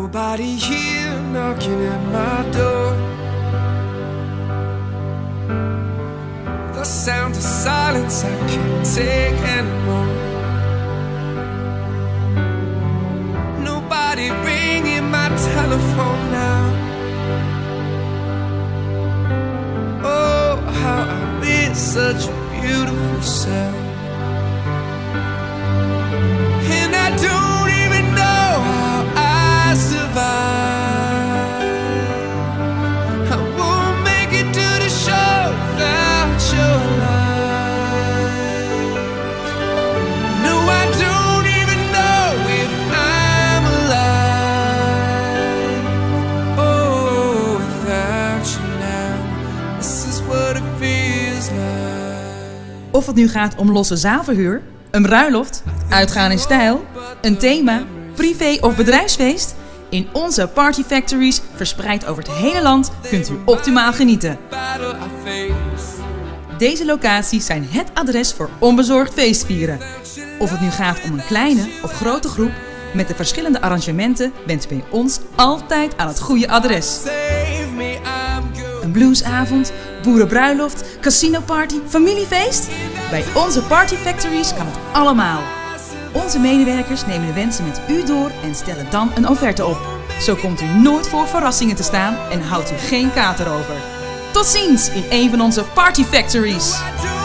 Nobody here knocking at my door. The sound of silence I can't take anymore. Nobody ringing my telephone now. Oh, how I miss such a beautiful sound. And I don't even know how I survive. I won't make it to the show without your light. No, I don't even know if I'm alive. Oh, without you now, this is what it feels like. Of het nu gaat om losse zaalverhuur, een bruiloft, uitgaan in stijl, een thema, privé of bedrijfsfeest. In onze Party Factories, verspreid over het hele land, kunt u optimaal genieten. Deze locaties zijn het adres voor onbezorgd feestvieren. Of het nu gaat om een kleine of grote groep, met de verschillende arrangementen bent u bij ons altijd aan het goede adres. Een bluesavond, boerenbruiloft, casinoparty, familiefeest? Bij onze Party Factories kan het allemaal. Onze medewerkers nemen de wensen met u door en stellen dan een offerte op. Zo komt u nooit voor verrassingen te staan en houdt u geen kater over. Tot ziens in een van onze Party Factories!